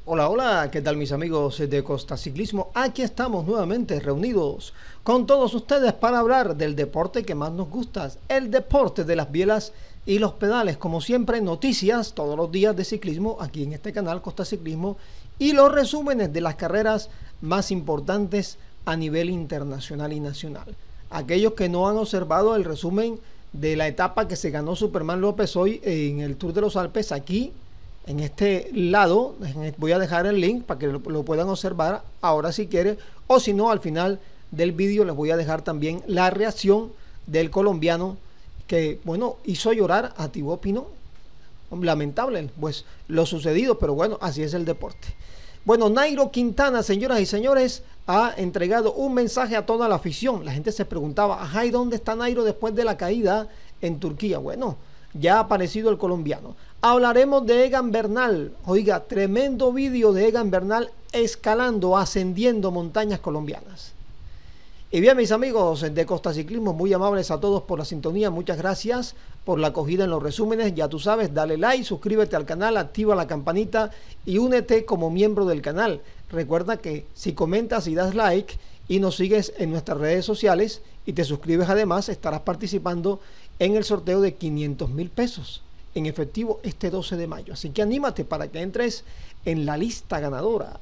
Hola, hola, ¿qué tal mis amigos de Costa Ciclismo? Aquí estamos nuevamente reunidos con todos ustedes para hablar del deporte que más nos gusta, el deporte de las bielas y los pedales. Como siempre, noticias todos los días de ciclismo aquí en este canal Costa Ciclismo y los resúmenes de las carreras más importantes a nivel internacional y nacional. Aquellos que no han observado el resumen de la etapa que se ganó Superman López hoy en el Tour de los Alpes, aquí en este lado voy a dejar el link para que lo puedan observar ahora si quieren, o si no, al final del vídeo les voy a dejar también la reacción del colombiano que, bueno, hizo llorar a Thibaut Pinot. Lamentable pues lo sucedido, pero bueno, así es el deporte. Bueno, Nairo Quintana, señoras y señores, ha entregado un mensaje a toda la afición. La gente se preguntaba, ajá, ¿y dónde está Nairo después de la caída en Turquía? Bueno, ya ha aparecido el colombiano. Hablaremos de Egan Bernal. Oiga, tremendo vídeo de Egan Bernal escalando, ascendiendo montañas colombianas. Y bien, mis amigos de Costa Ciclismo, muy amables a todos por la sintonía. Muchas gracias por la acogida en los resúmenes. Ya tú sabes, dale like, suscríbete al canal, activa la campanita y únete como miembro del canal. Recuerda que si comentas y das like y nos sigues en nuestras redes sociales y te suscribes además, estarás participando en el sorteo de 500.000 pesos en efectivo este 12 de mayo. Así que anímate para que entres en la lista ganadora.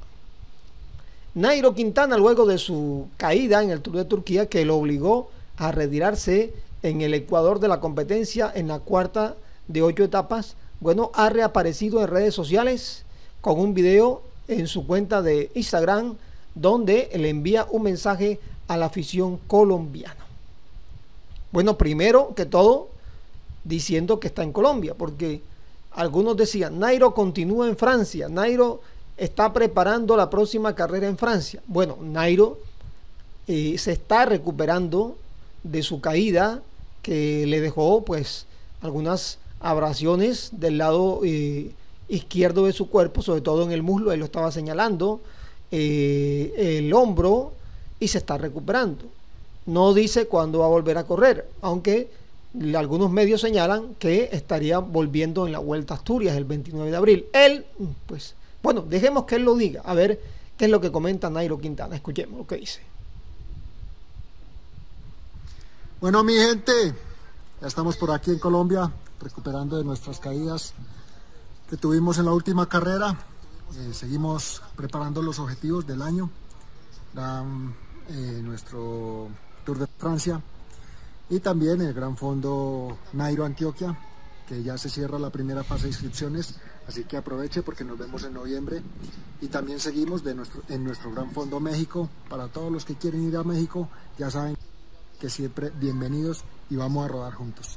Nairo Quintana, luego de su caída en el Tour de Turquía, que lo obligó a retirarse en el Ecuador de la competencia en la cuarta de 8 etapas, bueno, ha reaparecido en redes sociales con un video en su cuenta de Instagram donde le envía un mensaje a la afición colombiana. Bueno, primero que todo, diciendo que está en Colombia, porque algunos decían, Nairo continúa en Francia, Nairo está preparando la próxima carrera en Francia. Bueno, Nairo se está recuperando de su caída que le dejó pues algunas abrasiones del lado izquierdo de su cuerpo, sobre todo en el muslo, ahí lo estaba señalando, el hombro, y se está recuperando. No dice cuándo va a volver a correr, aunque algunos medios señalan que estaría volviendo en la Vuelta a Asturias el 29 de abril. Él, pues, bueno, dejemos que él lo diga, a ver qué es lo que comenta Nairo Quintana. Escuchemos lo que dice. Bueno, mi gente, ya estamos por aquí en Colombia, recuperando de nuestras caídas que tuvimos en la última carrera. Seguimos preparando los objetivos del año, nuestro Tour de Francia y también el Gran Fondo Nairo Antioquia, que ya se cierra la primera fase de inscripciones, así que aproveche porque nos vemos en noviembre. Y también seguimos en nuestro Gran Fondo México. Para todos los que quieren ir a México, ya saben que siempre bienvenidos y vamos a rodar juntos.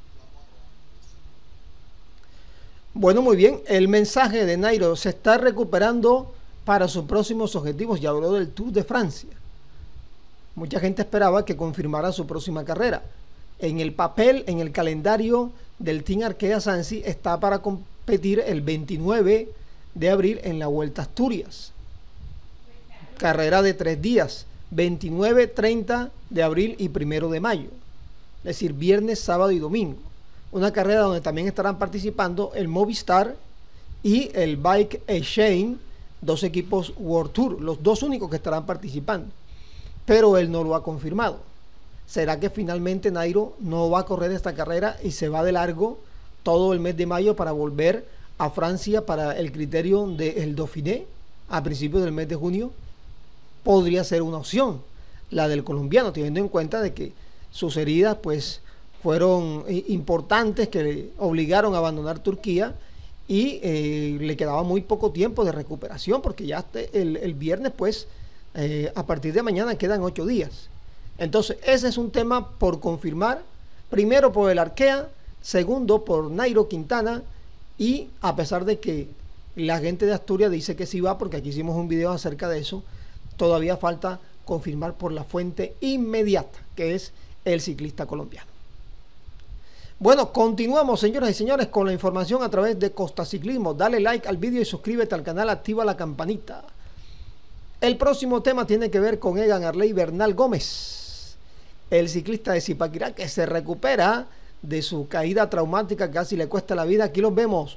Bueno, muy bien, el mensaje de Nairo: se está recuperando para sus próximos objetivos. Ya habló del Tour de Francia. Mucha gente esperaba que confirmara su próxima carrera. En el papel, en el calendario del Team Arkea Samsic, está para competir el 29 de abril en la Vuelta a Asturias. Carrera de 3 días, 29, 30 de abril y 1 de mayo. Es decir, viernes, sábado y domingo. Una carrera donde también estarán participando el Movistar y el Bike Exchange, dos equipos World Tour, los dos únicos que estarán participando. Pero él no lo ha confirmado. ¿Será que finalmente Nairo no va a correr esta carrera y se va de largo todo el mes de mayo para volver a Francia para el criterio del Dauphiné a principios del mes de junio? Podría ser una opción la del colombiano, teniendo en cuenta de que sus heridas pues fueron importantes, que le obligaron a abandonar Turquía y le quedaba muy poco tiempo de recuperación, porque ya el viernes pues a partir de mañana quedan 8 días. Entonces ese es un tema por confirmar, primero por el Arkea, segundo por Nairo Quintana, y a pesar de que la gente de Asturias dice que sí va, porque aquí hicimos un video acerca de eso, todavía falta confirmar por la fuente inmediata, que es el ciclista colombiano. Bueno, continuamos, señoras y señores, con la información a través de Costa Ciclismo. Dale like al vídeo y suscríbete al canal, activa la campanita. El próximo tema tiene que ver con Egan Arley Bernal Gómez, el ciclista de Zipaquirá, que se recupera de su caída traumática, casi le cuesta la vida. Aquí los vemos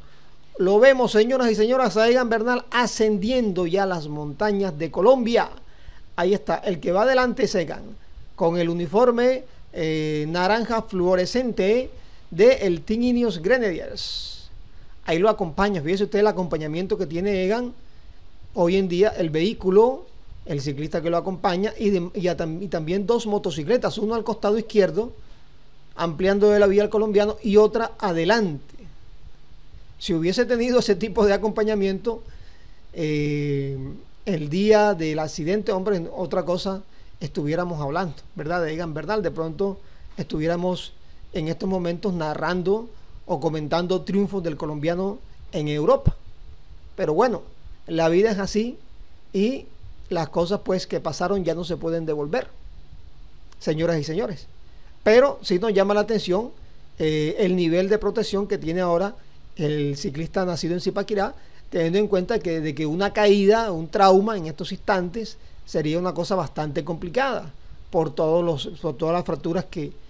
Lo vemos, señoras y señoras, a Egan Bernal ascendiendo ya las montañas de Colombia. Ahí está, el que va adelante es Egan, con el uniforme naranja fluorescente del Team Ineos Grenadiers. Ahí lo acompaña, fíjese usted el acompañamiento que tiene Egan hoy en día, el vehículo, el ciclista que lo acompaña y también dos motocicletas, uno al costado izquierdo, ampliando de la vía al colombiano, y otra adelante. Si hubiese tenido ese tipo de acompañamiento el día del accidente, hombre, otra cosa estuviéramos hablando, ¿verdad? De Egan Bernal, de pronto estuviéramos en estos momentos narrando o comentando triunfos del colombiano en Europa. Pero bueno, la vida es así y las cosas pues que pasaron ya no se pueden devolver, señoras y señores. Pero sí nos llama la atención el nivel de protección que tiene ahora el ciclista nacido en Zipaquirá, teniendo en cuenta que de que una caída, un trauma en estos instantes sería una cosa bastante complicada por todas las fracturas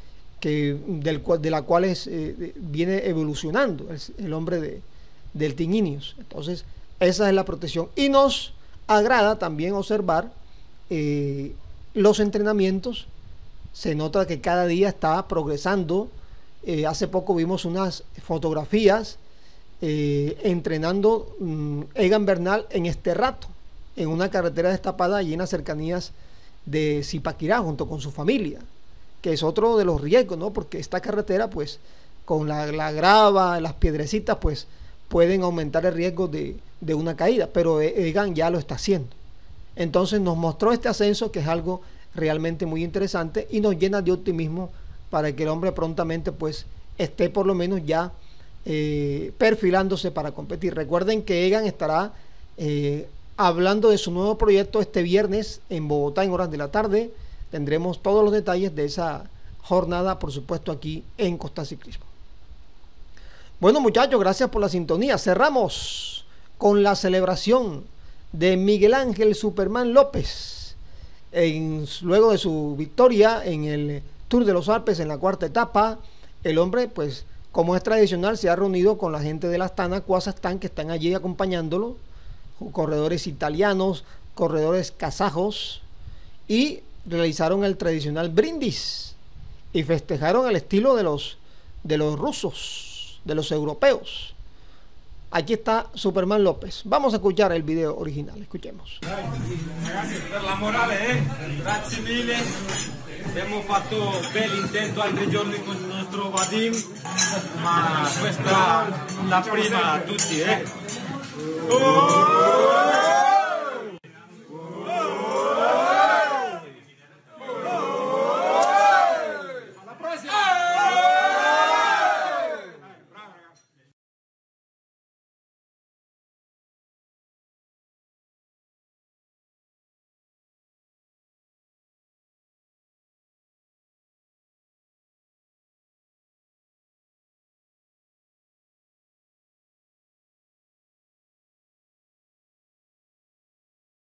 de las cuales viene evolucionando el hombre del Team Ineos. Entonces esa es la protección, y nos agrada también observar los entrenamientos. Se nota que cada día está progresando. Hace poco vimos unas fotografías entrenando Egan Bernal en este rato, en una carretera destapada allí en las cercanías de Zipaquirá, junto con su familia, que es otro de los riesgos, ¿no? Porque esta carretera, pues, con la grava, las piedrecitas, pues, pueden aumentar el riesgo de una caída, pero Egan ya lo está haciendo. Entonces nos mostró este ascenso, que es algo realmente muy interesante y nos llena de optimismo para que el hombre prontamente pues esté por lo menos ya perfilándose para competir. Recuerden que Egan estará hablando de su nuevo proyecto este viernes en Bogotá en horas de la tarde. Tendremos todos los detalles de esa jornada, por supuesto, aquí en Costa Ciclismo. Bueno, muchachos, gracias por la sintonía. Cerramos con la celebración de Miguel Ángel Superman López luego de su victoria en el Tour de los Alpes en la cuarta etapa. El hombre, pues, como es tradicional, se ha reunido con la gente de la Astana Kazajstán, que están allí acompañándolo, corredores italianos, corredores kazajos, y realizaron el tradicional brindis y festejaron al estilo de los rusos, de los europeos. Aquí está Superman López. Vamos a escuchar el video original. Escuchemos. Per la morale, grazie mille. Abbiamo fatto bell'intento altri giorni con il nostro Vadim, ma questa è la prima a tutti.